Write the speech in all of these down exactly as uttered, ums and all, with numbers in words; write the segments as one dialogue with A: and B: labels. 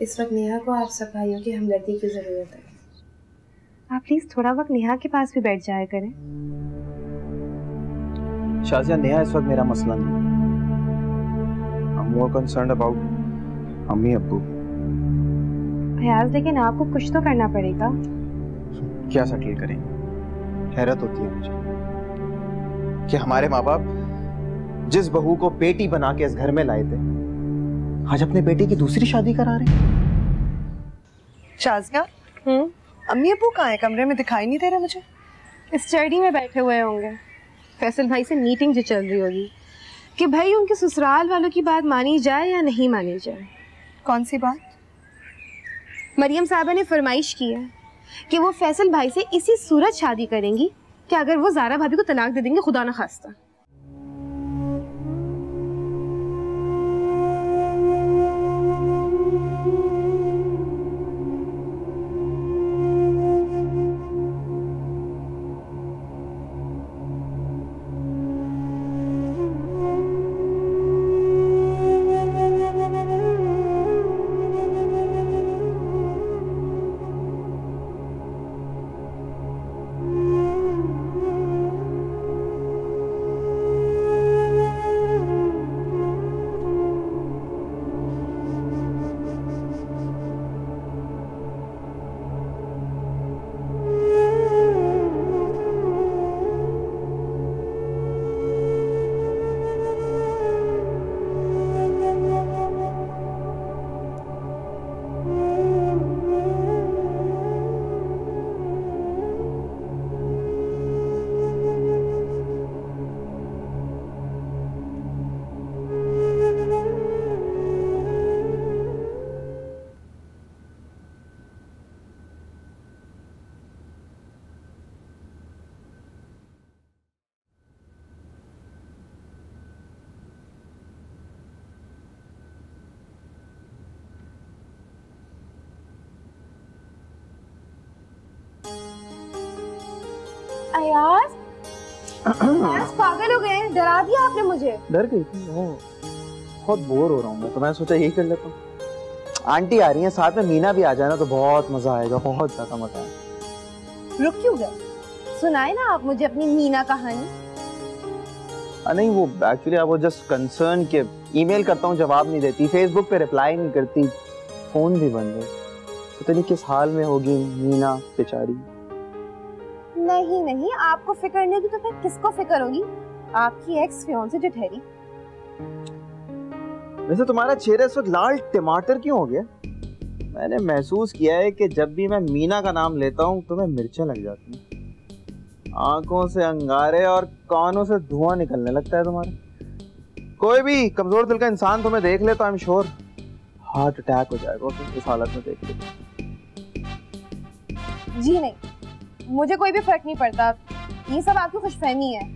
A: इस वक्त नेहा को आप सब भाइयों की हमदर्दी की जरूरत है।
B: आप प्लीज थोड़ा वक्त नेहा के पास भी बैठ जाया करें।
C: शाजिया, नेहा इस वक्त मेरा मसला नहीं। I'm more concerned about अम्मी अब्बू।
B: अयाज, लेकिन आपको कुछ तो करना पड़ेगा।
C: क्या सेटल करेंगे? हैरत होती है मुझे कि हमारे माँ बाप जिस बहू को बेटी बना के इस घर में लाए थे, आज अपने बेटे की दूसरी शादी करा रहे हैं।
D: शाजिया, हम्म अम्मी अब्बू कहाँ है? कमरे में दिखाई नहीं दे रहे मुझे।
B: स्टडी में बैठे हुए होंगे। फैसल भाई से मीटिंग जो चल रही होगी कि भाई उनके ससुराल वालों की बात मानी जाए या नहीं मानी जाए।
D: कौन सी बात?
B: मरियम साहबा ने फरमाइश की है कि वो फैसल भाई से इसी सूरत शादी करेंगी कि अगर वो ज़ारा भाभी को तलाक दे देंगे, खुदा न खास्ता। अयाज, अयाज पागल हो गए, डरा दिया आपने मुझे।
C: डर गई थी? बहुत बोर हो रहा हूँ मैं, तो मैं सोचा यही कर लेता हूँ। आंटी आ रही हैं साथ में, मीना भी आ जाना तो बहुत मजा आएगा, बहुत ज्यादा मजा आएगा।
B: रुक क्यों गए? सुनाए ना आप मुझे अपनी मीना कहानी।
C: आ, नहीं वो एक्चुअली आप वो जस्ट कंसर्न के ईमेल करता हूँ जवाब नहीं देती, फेसबुक पे रिप्लाई नहीं करती, फोन भी बंद है, पता नहीं किस हाल में होगी मीना बेचारी।
B: नहीं नहीं, आपको फिक्र नहीं होगी तो फिर किसको फिक्र होगी? आपकी एक्स फियांसे जो ठहरी।
C: वैसे तुम्हारा चेहरा इस वक्त लाल टमाटर क्यों हो गया? मैंने महसूस किया है कि जब भी मैं मीना का नाम लेता हूँ तो मैं मिर्चें लग जाती हैं, आंखों से अंगारे और कानों से धुआं निकलने लगता है तुम्हारे। कोई भी कमजोर दिल का इंसान तुम्हें देख ले तो I am sure heart attack हो जाएगा इस हालत में देख ले।
B: जी नहीं, मुझे कोई भी फर्क नहीं पड़ता, ये सब आपकी खुशफहमी है।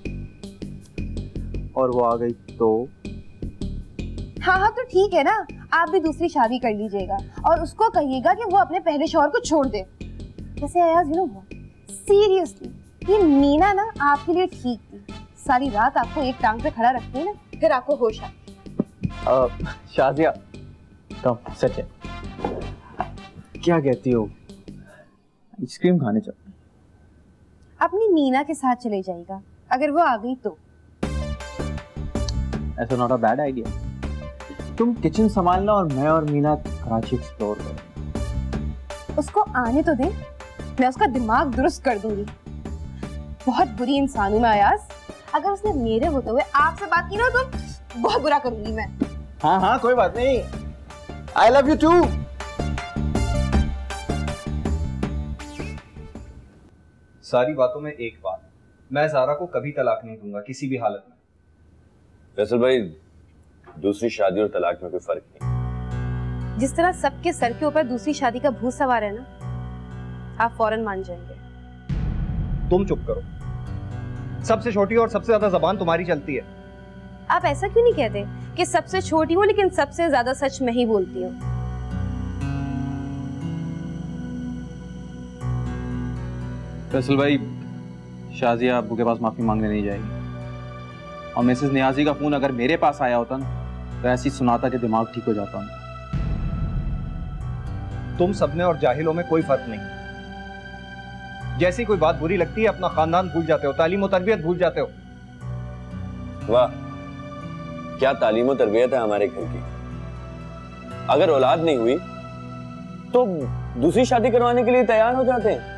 C: और वो आ गई तो?
B: हाँ हाँ तो ठीक है ना, आप भी दूसरी शादी कर लीजिएगा और उसको कहिएगा कि वो अपने पहले शौहर को छोड़ दे। वैसे Ayaz, you know what, seriously ये मीना ना आपके लिए ठीक थी। सारी रात आपको एक टांग पे खड़ा रखती है ना, फिर आपको होश आती।
C: शाजिया कम सच है, क्या कहती हो? आइसक्रीम खाने चलते हैं।
B: अपनी मीना के साथ चले जाएगा, अगर वो आ गई तो।
C: ऐसा नॉट अ बैड आइडिया। तुम किचन संभालना और मैं और मीना कराची एक्सप्लोर करें।
B: उसको आने तो दे, मैं उसका दिमाग दुरुस्त कर दूंगी। बहुत बुरी इंसान हूँ मैं अयाज, अगर उसने मेरे होते हुए आपसे बात की ना तो बहुत बुरा करूंगी मैं।
C: हाँ हाँ कोई बात नहीं, आई लव यू टू।
E: सारी बातों में एक बात, मैं ज़ारा को कभी तलाक नहीं दूंगा किसी भी हालत में।
F: फैसल भाई, दूसरी शादी और तलाक में कोई फर्क नहीं।
B: जिस तरह सबके सर के ऊपर दूसरी शादी का भूत सवार है ना, आप फौरन मान जाएंगे।
E: तुम चुप करो, सबसे छोटी और सबसे ज्यादा जबान तुम्हारी चलती है।
B: आप ऐसा क्यों नहीं कहते कि सबसे छोटी हूँ लेकिन सबसे ज्यादा सच मैं ही बोलती हूँ?
C: फैसल भाई, शाजिया अब्बू के पास माफी मांगने नहीं जाएगी, और मिसेस नियाजी का फोन अगर मेरे पास आया होता ना तो ऐसी सुनाता कि दिमाग ठीक हो जाता।
E: तुम सबने और जाहिलों में कोई फर्क नहीं। जैसी कोई बात बुरी लगती है अपना खानदान भूल जाते हो, तालीम और तरबियत भूल जाते हो।
F: वाह, क्या तालीम और तरबियत है हमारे घर की। अगर औलाद नहीं हुई तो दूसरी शादी करवाने के लिए तैयार हो जाते हैं।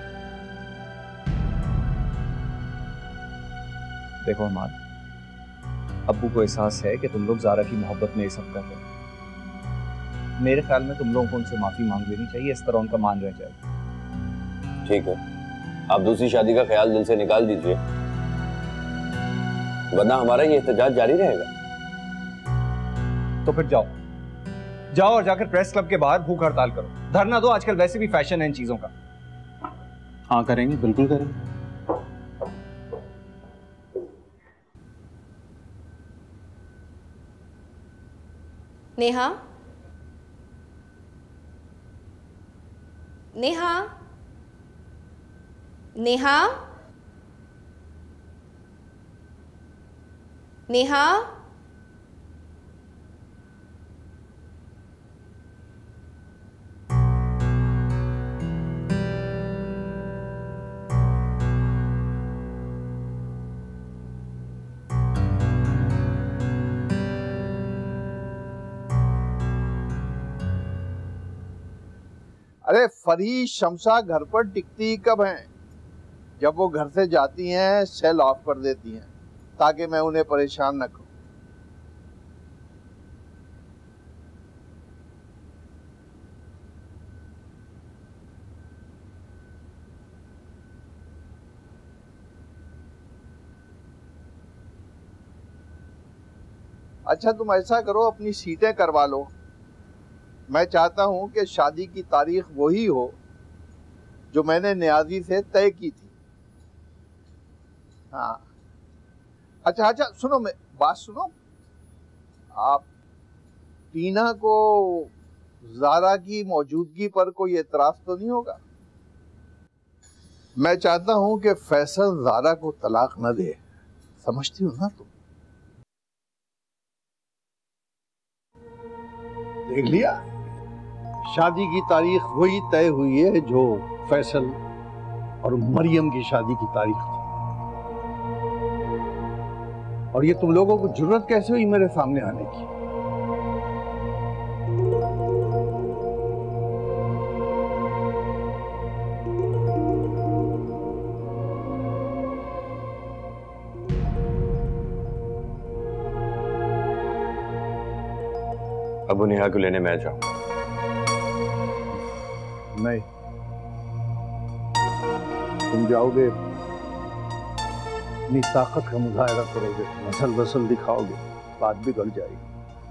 E: देखो अमान, अब्बू को एहसास है कि तुम लोग ज़ारा की मोहब्बत में ये सब कर रहे हो। मेरे ख्याल में तुम लोगों को उनसे माफी मांग लेनी चाहिए, इस तरह उनका मान रह जाए।
F: ठीक है, आप दूसरी शादी का ख्याल दिल से निकाल दीजिए, वरना हमारा ये एहतजाज जारी रहेगा।
E: तो फिर जाओ जाओ और जाकर प्रेस क्लब के बाहर भूख हड़ताल करो, धरना दो। आजकल वैसे भी फैशन है इन चीजों का।
C: हाँ करेंगे, बिल्कुल करेंगे।
A: नेहा, नेहा, नेहा, नेहा,
G: अरे फरी शमशा घर पर टिकती कब हैं? जब वो घर से जाती हैं सेल ऑफ कर देती हैं ताकि मैं उन्हें परेशान न करूं। अच्छा तुम ऐसा करो, अपनी सीटें करवा लो। मैं चाहता हूं कि शादी की तारीख वही हो जो मैंने नियाजी से तय की थी। हाँ अच्छा अच्छा सुनो, मैं बात सुनो। आप टीना को ज़ारा की मौजूदगी पर कोई एतराज तो नहीं होगा? मैं चाहता हूं कि फैसल ज़ारा को तलाक न दे, समझती हो ना तुम? देख लिया, शादी की तारीख वही तय हुई है जो फैसल और मरियम की शादी की तारीख थी। और ये तुम लोगों को जुर्रत कैसे हुई मेरे सामने आने की?
F: अबू नेहा को लेने मैं जाऊं?
G: नहीं, तुम जाओगे, अपनी ताकत का मुजाहरा करोगे, मसल बसल दिखाओगे, बात बिगड़ जाएगी।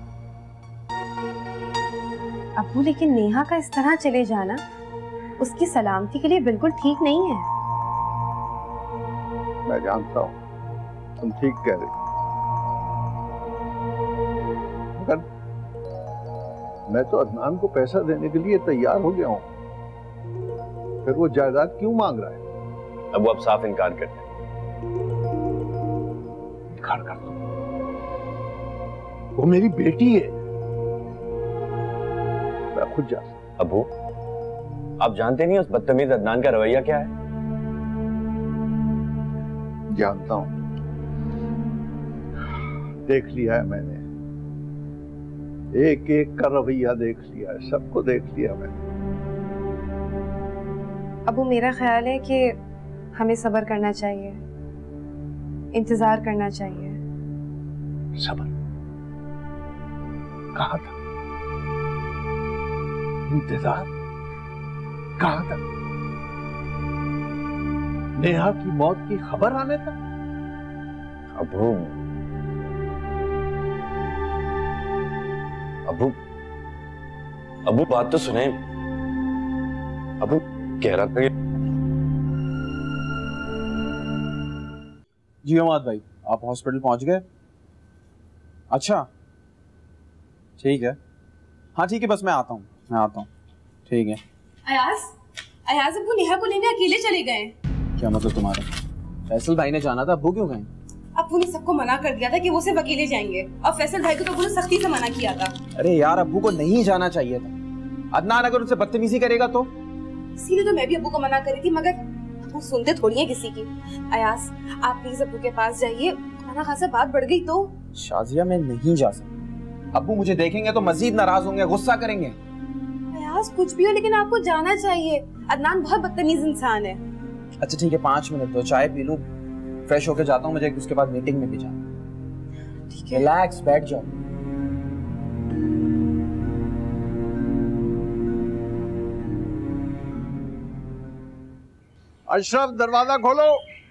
B: अब्बू लेकिन नेहा का इस तरह चले जाना उसकी सलामती के लिए बिल्कुल ठीक नहीं है।
G: मैं जानता हूं तुम ठीक कह रहे हो, मगर मैं तो अदनान को पैसा देने के लिए तैयार हो गया हूं, फिर वो जायदाद क्यों मांग रहा है?
F: अब वो अब साफ इनकार करते हैं।
G: इनकार कर दो, वो मेरी बेटी है, मैं खुद जा सकता।
F: अबू, आप जानते नहीं उस बदतमीज अदनान का रवैया क्या है?
G: जानता हूं, देख लिया है मैंने, एक एक का रवैया देख लिया है, सबको देख लिया मैंने।
B: अबू मेरा ख्याल है कि हमें सब्र करना चाहिए, इंतजार करना चाहिए।
G: सब्र कहाँ था? इंतजार कहाँ था? नेहा की मौत की खबर आने तक?
F: अबू अबू अबू बात तो सुने। अबू कह रहा था कि
C: जी अमाद भाई, आप हॉस्पिटल पहुंच गए? अच्छा ठीक है, हाँ ठीक है, बस मैं आता हूँ मैं आता हूँ ठीक है।
A: अयाज, अयाज अब्बू नेहा को लेने अकेले चले गए।
C: क्या मतलब तुम्हारा? फैसल भाई ने जाना था, अब्बू क्यों गए?
A: अब्बू ने सबको मना कर दिया था कि वो सिर्फ अकेले जाएंगे, और फैसल भाई को तो अब्बू ने सख्ती से मना किया था।
C: अरे यार, अब्बू को नहीं जाना चाहिए था। अदनान अगर उनसे बदतमीजी करेगा तो?
A: इसीलिए तो मैं भी अब्बू को मना करी थी, मगर वो सुनते थोड़ी है किसी की। अयास, आप प्लीज अब्बू के पास जाइए, खाना खासा बात बढ़ गई तो।
C: शाजिया मैं नहीं जा सकता, अब्बू मुझे देखेंगे तो मजीद नाराज होंगे, गुस्सा करेंगे।
A: अयास कुछ भी हो लेकिन आपको जाना चाहिए, अदनान बहुत बदतमीज इंसान है।
C: अच्छा ठीक है, पाँच मिनट दो, चाय पी लूं, फ्रेश होके जाता हूँ, मुझे उसके बाद मीटिंग में भी जाना।
A: ठीक है,
C: रिलैक्स, बैठ जाओ।
G: अशरफ दरवाजा खोलो।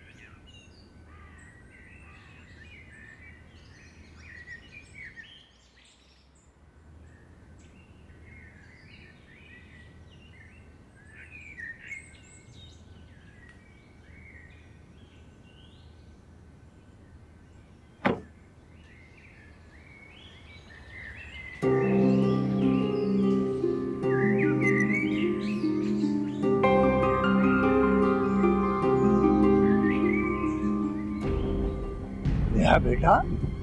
G: बेटा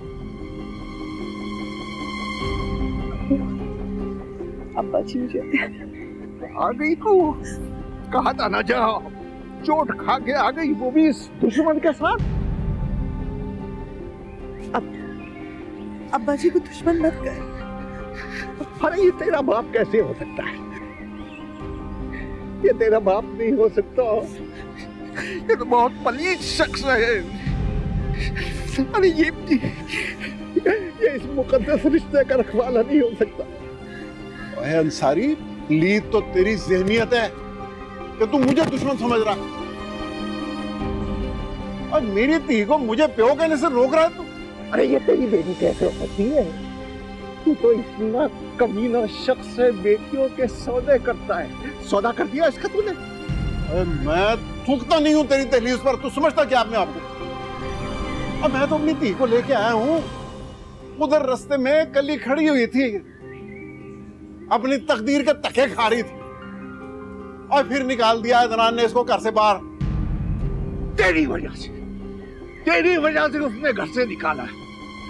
D: अब्बा जी मुझे
G: आ गई तू, कहा था ना जा, चोट खा के आ गई, वो भी इस दुश्मन के साथ।
D: अब अब्बा जी को दुश्मन मत कर।
G: अरे ये तेरा बाप कैसे हो सकता है? ये तेरा बाप नहीं हो सकता, ये तो बहुत पलीद शख्स है। अरे ये ये इस मुकद्दस रिश्ते का रखवाला नहीं हो सकता। ओए अंसारी, लीद तो तेरी ज़हनियत है कि तू मुझे दुश्मन समझ रहा, और मेरी धी को मुझे प्यो कहने से रोक रहा है तू। अरे ये तेरी बेटी कैसे हो सकती है? तू तो इतना कमीना शख्स है, बेटियों के सौदे करता है। सौदा कर दिया इसका तूने? अरे मैं थूकता नहीं हूँ तेरी दहलीज पर, तू समझता क्या अपने आप को? अब मैं तो अपनी धी को लेके आया हूँ, उधर रास्ते में कली खड़ी हुई थी, अपनी तकदीर के धक्के खा रही थी, और फिर निकाल दिया अदनान ने इसको घर से बाहर। तेरी वजह से, तेरी वजह से उसने घर से निकाला है।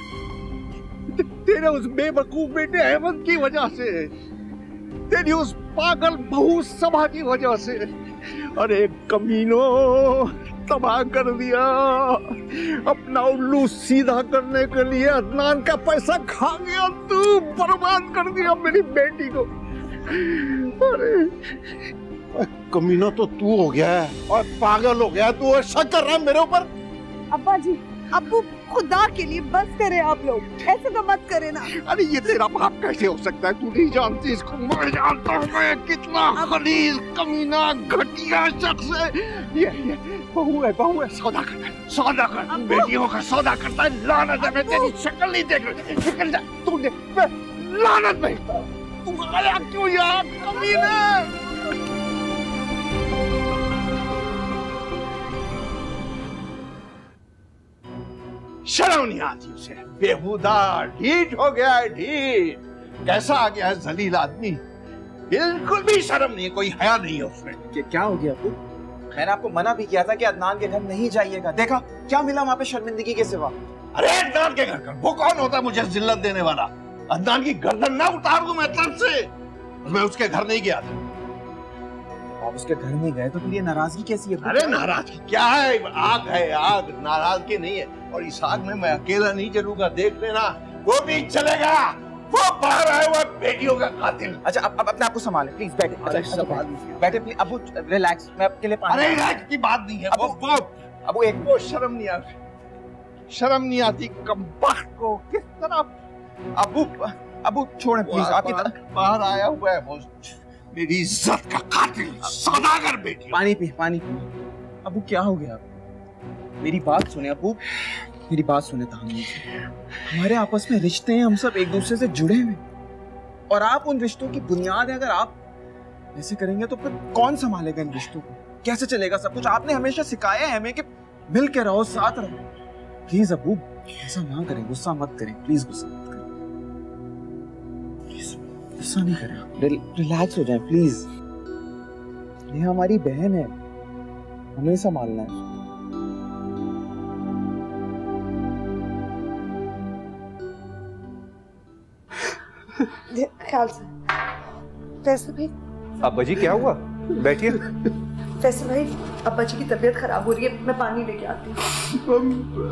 G: तेरे उस बेवकूफ बेटे अहमद की वजह से, तेरी उस पागल बहू सभा की वजह से। अरे कमीनो, तबाह कर दिया। अपना उल्लू सीधा करने के लिए अदनान का पैसा खा गया तू, बर्बाद कर दिया मेरी बेटी को। अरे कमीना तो तू हो गया है, और पागल हो गया तू, और शक कर रहा है मेरे ऊपर।
D: अब्बा जी, अब्बू, खुदा के लिए बस करें आप लोग, ऐसे तो मत करें ना।
G: अरे ये तेरा बाप कैसे हो सकता है? तू नहीं जानती इसको, मैं जानता हूँ मैं कितना खलीज, कमीना, घटिया शख्स है ये। ये बहू है, बहू है, सौदा करता है, सौदा करता है, बेटियों का सौदा करता है। लानत है, मैं तेरी शक्ल नहीं देख रही, निकल जा तू, लानत नहीं। तू आया क्यों यार कमीना? शर्म नहीं आती उसे, बेहुदा ढीठ हो गया है, ढीठ। कैसा आ गया है जलील आदमी, बिल्कुल भी शर्म नहीं, कोई हया नहीं है उसमें।
C: कि क्या हो गया अब्बू? मैंने आपको मना भी किया था कि अदनान के घर नहीं जाइएगा, देखा क्या मिला वहाँ पे शर्मिंदगी के सिवा।
G: अरे अदनान के घर का वो कौन होता है मुझे जिल्लत देने वाला? अदनान की गर्दन ना उतार दूं मैं तरफ से। मैं उसके घर नहीं गया था।
C: आप उसके घर नहीं गए तो फिर ये नाराजगी कैसी है?
G: अरे नाराजगी क्या है, आग है आग, नाराजगी नहीं है। और इस आग में मैं अकेला नहीं जलूंगा, देख लेना, वो भी चलेगा। वो बाहर आया हुआ बेटियों का कातिल।
C: अच्छा अब अपने आप को संभालें प्लीज, बैठे। अच्छा बैठे प्लीज अबू, रिलैक्स, मैं आपके लिए पानी।
G: अरे रिलैक्स की बात नहीं है, वो वो
C: अबू एक
G: वो शर्म नहीं आती, शर्म नहीं आती कमबख्त को। किस तरह
C: अबू अबू छोड़ें प्लीज, आपकी तरफ
G: बाहर आया हुआ है वो मेरी इज्जत का कातिल, सौदागर बेटी।
C: पानी पी, पानी पी। अबू क्या हो गया? मेरी बात सुने अबू, मेरी बात सुने ताहम्मुल से। हमारे आपस में रिश्ते हैं, हम सब एक दूसरे से जुड़े हुए, और आप उन रिश्तों की बुनियाद है। अगर आप ऐसे करेंगे तो फिर कौन संभालेगा इन रिश्तों को? कैसे चलेगा सब कुछ? आपने हमेशा सिखाया है हमें कि मिल के रहो, साथ रहो। प्लीज अबू ऐसा ना करें, गुस्सा मत करें प्लीज, गुस्सा मत करें, गुस्सा नहीं करें, रिल, रिलैक्स हो जाएं प्लीज। ये हमारी बहन है, हमें संभालना है।
A: ख्याल से।
D: फैसल भाई,
E: अब्बा जी क्या हुआ? बैठिए।
D: फैसल भाई, अब्बा जी की तबीयत खराब हो रही है, मैं पानी लेके आती हूँ।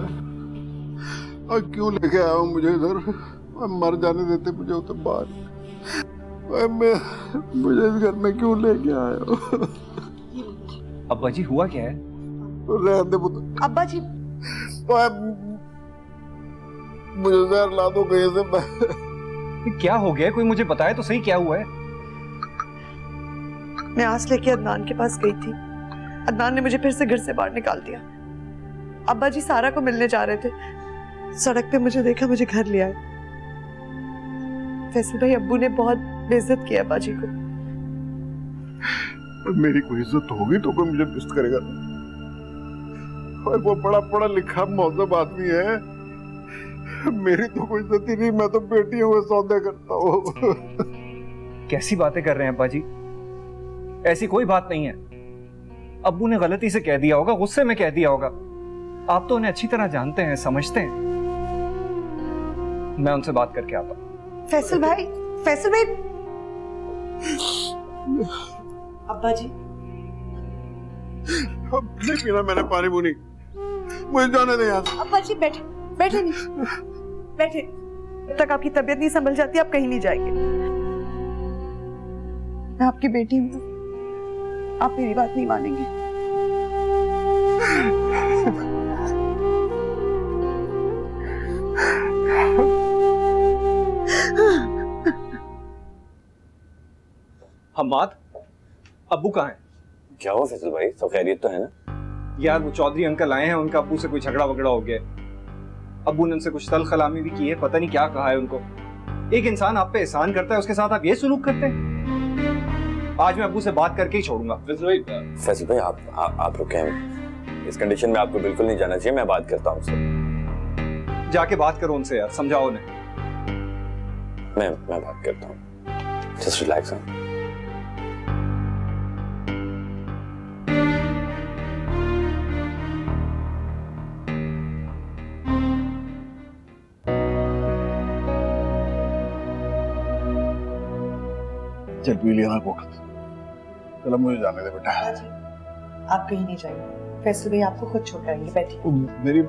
G: क्यों लेके आया हूँ मुझे इधर? मर जाने देते मुझे उधर बाहर। मैं मुझे इस घर में क्यों लेके आया हो?
E: अब्बा जी हुआ क्या है?
G: रहने दे पुत्र।
D: अब्बा जी,
G: मुझे जहर ला दो कहीं से।
E: क्या हो गया? कोई मुझे बताए तो सही क्या हुआ है?
D: मैं आस लेके अदनान के पास गई थी। अदनान ने मुझे फिर से घर से बाहर निकाल दिया। अब्बा जी सारा को मिलने जा रहे थे, सड़क पे मुझे देखा, मुझे घर ले आए। फैसल भाई, अब्बू ने बहुत बेइज्जत किया अब्बा जी को।
G: मेरी कोई इज्जत होगी तो कोई मुझे बेइज्जत करेगा? और वो बड़ा पढ़ा लिखा मौजूद आदमी है, मेरी तो कोई इज्जत ही नहीं। मैं तो बेटियों के सौदे करता हूँ।
E: कैसी बातें कर रहे हैं अब्बा जी? ऐसी कोई बात नहीं है। अब्बू ने गलती से कह दिया होगा, गुस्से में कह दिया होगा। आप तो उन्हें अच्छी तरह जानते हैं, समझते हैं। मैं उनसे बात करके आता हूं।
D: फैसल भाई, फैसल भाई, अब्बा जी
G: नहीं पीना मैंने पानी पूनी, मुझे जाने दे यार।
D: अब्बा जी बैठे, बैठे नहीं, बैठे। जब तक आपकी तबीयत नहीं संभल जाती आप कहीं नहीं जाएंगे। मैं आपकी बेटी हूँ, आप मेरी बात नहीं मानेंगे।
E: हम्माद, अब्बू कहाँ हैं?
F: क्या हुआ फैसल भाई, सब खैरियत तो है ना?
E: यार वो चौधरी अंकल आए हैं, उनका अब्बू से कोई झगड़ा वगड़ा हो गया। अब्बू ने उनसे कुछ तल खलामी भी की है, पता नहीं क्या कहा है उनको। एक इंसान आप पे एहसान करता है, उसके साथ आप ये सलूक करते हैं? आज मैं अब्बू से बात करके ही छोड़ूंगा।
F: फैसल भाई, फैसल भाई आप आ, आप रुकें। इस कंडीशन में आपको बिल्कुल नहीं जाना चाहिए। मैं बात करता हूँ उससे।
E: जाके बात करो उनसे यार, समझाओ उन्हें।
F: मैं मैं बात करता हूँ। Just relax.
G: चल पी लिया वक्त। चलो मुझे जाने दे बेटा।
D: आप कहीं नहीं जाएंगे, फैसल भाई आपको खुद छोड़ आएंगे। बैठिए।
G: मेरी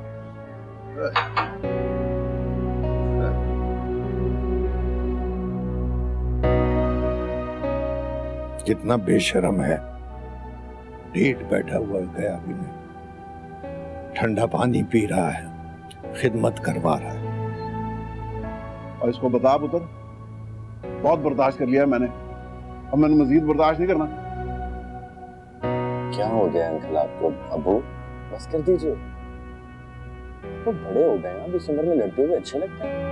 G: कितना बेशर्म है, ढीठ बैठा हुआ गया भी नहीं, ठंडा पानी पी रहा है, खिदमत करवा रहा है। और इसको बता पुत्र, बहुत बर्दाश्त कर लिया मैंने, अब मैंने मजीद बर्दाश्त नहीं करना।
F: क्या हो गया अंकल आपको? अबू बस कर दीजिए, तो बड़े हो गए, अब इस उम्र में लड़ते हुए अच्छे लगते हैं।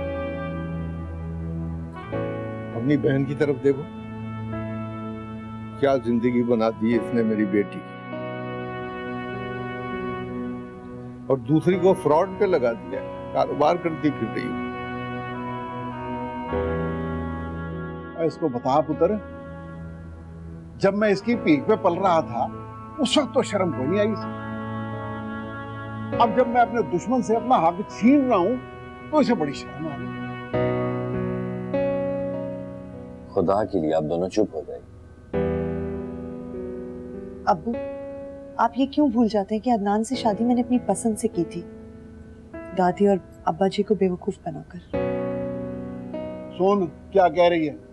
G: अपनी बहन की तरफ देखो, क्या जिंदगी बना दी इसने मेरी बेटी की, और दूसरी को फ्रॉड पे लगा दिया, कारोबार करती फिर रही हूँ। इसको बता पुत्र, जब मैं इसकी पीठ पे पल रहा था उस वक्त तो शर्म कोई नहीं आई इसे। अब जब मैं अपने दुश्मन से अपना हक छीन रहा हूं तो इसे बड़ी शर्म आ रही।
F: खुदा के लिए आप दोनों चुप हो जाइए।
D: अब्बू, आप ये क्यों भूल जाते हैं कि अदनान से शादी मैंने अपनी पसंद से की थी, दादी और अब्बा जी को बेवकूफ बनाकर।
G: सुन क्या कह रही है।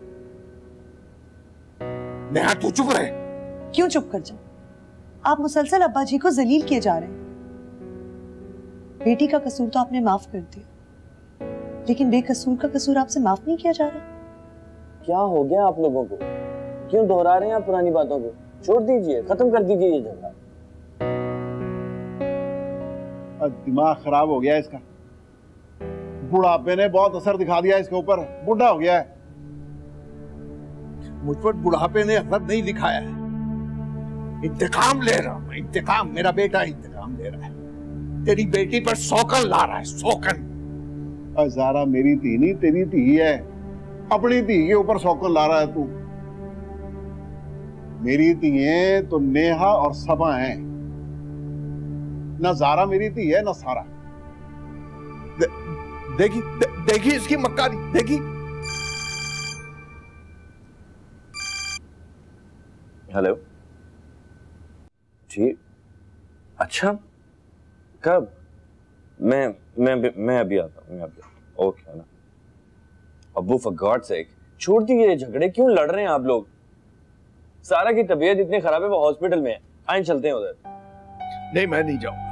G: नेहा तू चुप रहे।
D: क्यों चुप कर जाऊं? आप मुसलसल अब्बा जी को जलील किए जा रहे हैं। बेटी का कसूर तो आपने माफ कर दिया, लेकिन बेकसूर का कसूर आपसे माफ नहीं किया जा रहा।
F: क्या हो गया आप लोगों को? क्यों दोहरा रहे हैं आप पुरानी बातों को? छोड़ दीजिए, खत्म कर दीजिए ये झगड़ा।
G: दिमाग खराब हो गया इसका, बुढ़ापे ने बहुत असर दिखा दिया इसके ऊपर, बुढ़ा हो गया है। मुझ पर बुढ़ापे ने असर नहीं दिखाया है, इंतकाम ले रहा हूं, इंतकाम। मेरा बेटा इंतकाम ले रहा है, तेरी बेटी पर सौकन ला रहा है, सौकन। ज़ारा मेरी धी नहीं, तेरी धी है, अपनी धी के ऊपर सौकन ला रहा है तू। मेरी धियें तो नेहा और सबा हैं, ना ज़ारा मेरी धी है ना सारा। दे, देखी दे, देखी इसकी मक्कारी, देखी।
F: हेलो जी, अच्छा कब? मैं मैं मैं अभी आता हूँ, मैं अभी आता हूँ। ओके ना अब्बू, फॉर गॉड सेक छोड़ दीजिए झगड़े, क्यों लड़ रहे हैं आप लोग? सारा की तबीयत इतनी खराब है, वो हॉस्पिटल में है, आए चलते हैं उधर।
G: नहीं मैं नहीं जाऊंगा।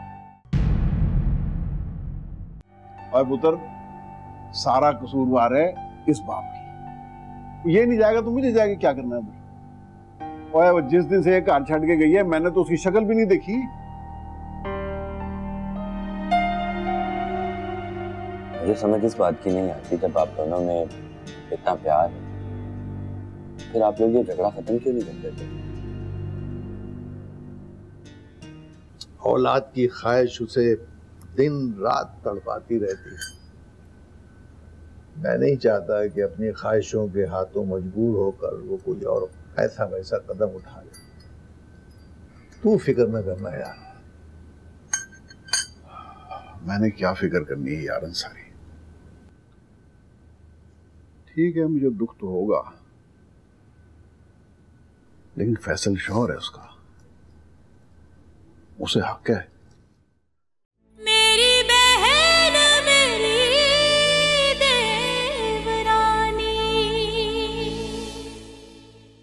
G: और पुत्र, सारा कसूरवार है इस बाप की। ये नहीं जाएगा तो मुझे जाएगा, क्या करना है उधर? और वो जिस दिन से घर छड़ के गई है मैंने तो उसकी शक्ल भी नहीं देखी।
F: मुझे समझ इस बात की नहीं आती, जब आप दोनों में इतना प्यार है फिर आप लोग ये झगड़ा खत्म क्यों नहीं कर देते?
G: औलाद की ख्वाहिश उसे दिन रात तड़पाती रहती है। मैं नहीं चाहता कि अपनी ख्वाहिशों के हाथों मजबूर होकर वो कोई और ऐसा वैसा कदम उठा ले। तू फिक्र न करना यार। मैंने क्या फिक्र करनी है यार अंसारी। ठीक है मुझे दुख तो होगा, लेकिन फैसल शौहर है उसका, उसे हक है